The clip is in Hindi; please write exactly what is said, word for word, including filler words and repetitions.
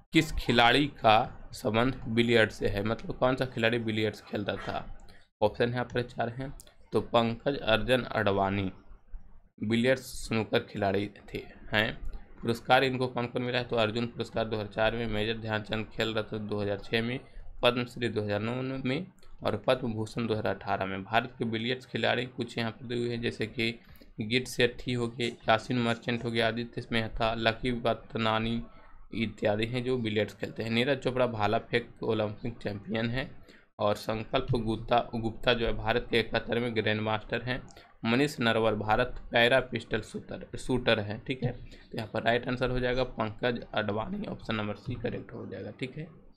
किस खिलाड़ी का संबंध बिलियर्ड से है, मतलब कौन सा खिलाड़ी बिलियर्ड्स खेलता था। ऑप्शन यहाँ पर चार हैं। तो पंकज अर्जन अडवाणी बिलियर्ड्स स्नूकर खिलाड़ी थे हैं। पुरस्कार इनको कौन कौन मिला है, तो अर्जुन पुरस्कार दो हज़ार चार में, मेजर ध्यानचंद खेल रत्न दो हज़ार छह में, पद्मश्री दो हज़ार नौ में और पद्म भूषण दो हज़ार अठारह में। भारत के बिलियर्ड्स खिलाड़ी कुछ यहाँ पर दिए हुए हैं, जैसे कि गिट सेट्ठी हो गए, यासिन मर्चेंट हो गया, आदित्य मेहता, लकी वतनानी इत्यादि हैं जो बिलियर्ड्स खेलते हैं। नीरज चोपड़ा भाला फेंक ओलंपिक चैंपियन है। और संकल्प गुप्ता गुप्ता जो है भारत के इकहत्तरवें ग्रैंड मास्टर हैं। Manish Narwar Bharat para pistol shooter shooter है। ठीक है, तो यहाँ पर राइट आंसर हो जाएगा Pankaj Advani, option number C correct हो जाएगा। ठीक है।